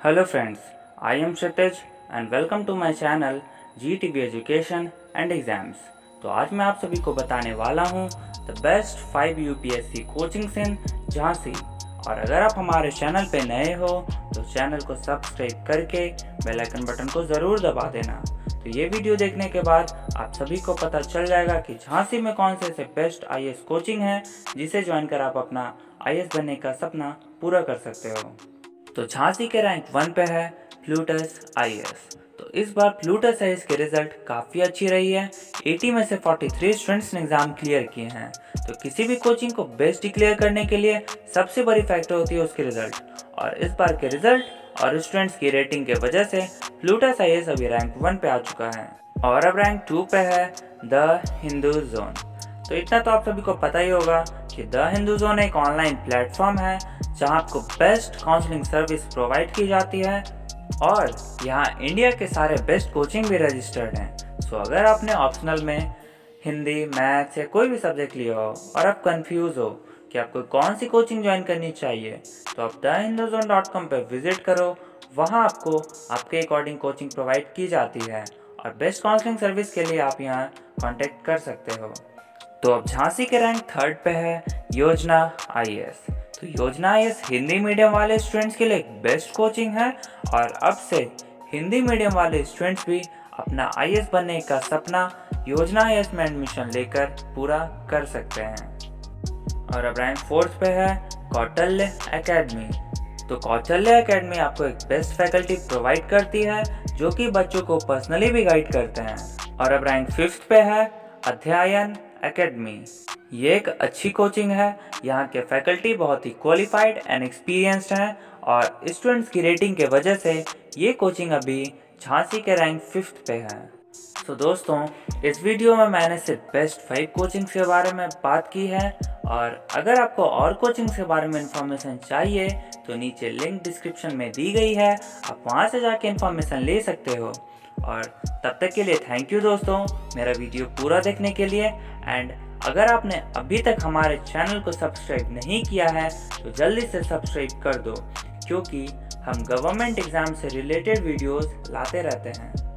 Hello friends, I am Kshitij and welcome to my channel GTB Education and Exams। तो आज मैं आप सभी को बताने वाला हूँ the best 5 UPSC coachings in Jhansi. और अगर आप हमारे चैनल पे नए हो तो चैनल को सब्सक्राइब करके बेल आइकन बटन को ज़रूर दबा देना। तो ये वीडियो देखने के बाद आप सभी को पता चल जाएगा कि झांसी में कौन से ऐसे बेस्ट IAS कोचिंग है जिसे ज्वाइन कर आप अपना IAS बनने का सपना पूरा कर सकते हो। तो झांसी के रैंक 1 पे है प्लूटस IAS। तो इस बार प्लूटस IAS के रिजल्ट काफ़ी अच्छी रही है। 80 में से 43 स्टूडेंट्स ने एग्ज़ाम क्लियर किए हैं। तो किसी भी कोचिंग को बेस्ट डिक्लेयर करने के लिए सबसे बड़ी फैक्टर होती है उसके रिजल्ट, और इस बार के रिजल्ट और स्टूडेंट्स की रेटिंग के वजह से प्लूटस IAS अभी रैंक 1 पे आ चुका है और अब रैंक 2 पे है द हिंदू जोन। तो इतना तो आप सभी को पता ही होगा कि द हिंदू जोन एक ऑनलाइन प्लेटफॉर्म है जहां आपको बेस्ट काउंसलिंग सर्विस प्रोवाइड की जाती है और यहाँ इंडिया के सारे बेस्ट कोचिंग भी रजिस्टर्ड हैं। सो अगर आपने ऑप्शनल में हिंदी, मैथ्स या कोई भी सब्जेक्ट लिया हो और आप कंफ्यूज हो कि आपको कौन सी कोचिंग ज्वाइन करनी चाहिए, तो आप thehinduzone.com पर विजिट करो। वहाँ आपको आपके अकॉर्डिंग कोचिंग प्रोवाइड की जाती है और बेस्ट काउंसलिंग सर्विस के लिए आप यहाँ कॉन्टेक्ट कर सकते हो। तो अब झांसी के रैंक 3rd पे है योजना IAS। तो योजना IAS हिंदी मीडियम वाले स्टूडेंट्स के लिए एक बेस्ट कोचिंग है और अब से हिंदी मीडियम वाले स्टूडेंट्स भी अपना IAS बनने का सपना योजना IAS में एडमिशन लेकर पूरा कर सकते हैं। और अब रैंक 4th पे है कौटिल्य एकेडमी। तो कौटिल्य एकेडमी आपको एक बेस्ट फैकल्टी प्रोवाइड करती है जो कि बच्चों को पर्सनली भी गाइड करते हैं। और अब रैंक 5th पे है अध्ययन एकेडमी। ये एक अच्छी कोचिंग है। यहाँ के फैकल्टी बहुत ही क्वालिफाइड एंड एक्सपीरियंस्ड हैं और स्टूडेंट्स की रेटिंग के वजह से ये कोचिंग अभी झांसी के रैंक 5th पे है। तो दोस्तों, इस वीडियो में मैंने सिर्फ बेस्ट 5 कोचिंग्स के बारे में बात की है और अगर आपको और कोचिंग्स के बारे में इंफॉर्मेशन चाहिए तो नीचे लिंक डिस्क्रिप्शन में दी गई है, आप वहाँ से जाके इंफॉर्मेशन ले सकते हो। और तब तक के लिए थैंक यू दोस्तों मेरा वीडियो पूरा देखने के लिए। एंड अगर आपने अभी तक हमारे चैनल को सब्सक्राइब नहीं किया है तो जल्दी से सब्सक्राइब कर दो, क्योंकि हम गवर्नमेंट एग्ज़ाम से रिलेटेड वीडियोस लाते रहते हैं।